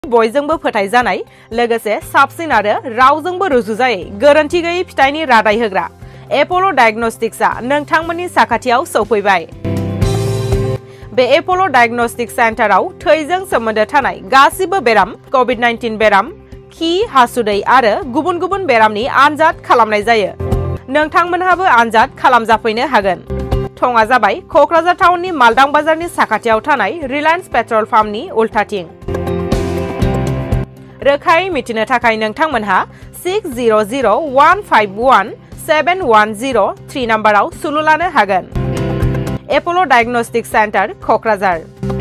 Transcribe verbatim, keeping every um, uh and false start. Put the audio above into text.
बयजोंबो फोथायजानाय लोगोसे साबसिन आरो रावजोंबो रुजुजायै गोरोन्थि गैयै फिथाइनि रादाय होग्रा एपल' डायग्नोस्टिक्सआ नोंथांमोननि साखाथियाव सौफैबाय। बे एपल' डायग्नोस्टिक सेन्टाराव थैजों सोमोन्दो थानाय गासिबो बेराम, कभिड नाइनटिन बेराम, खि, हासुदै आरो गुबुन गुबुन बेरामनि आनजाद खालामनाय जायो। नोंथांमोनहाबो आनजाद खालामजाफैनो हागोन। थंआ जाबाय क'क्राझार टाउननि मालदां बाजारनि साखाथियाव थानाय रिलायन्स पेट्रल पाम्पनि उल्थाथिं। रोखायै मिथिनो थाखाय नोंथांमोनहा सिक्स जिर' जिर' one five one seven one जिर' थ्रि नाम्बाराव सुलु लानो हागोन। Apple' diagnostic centre, Kokrajhar.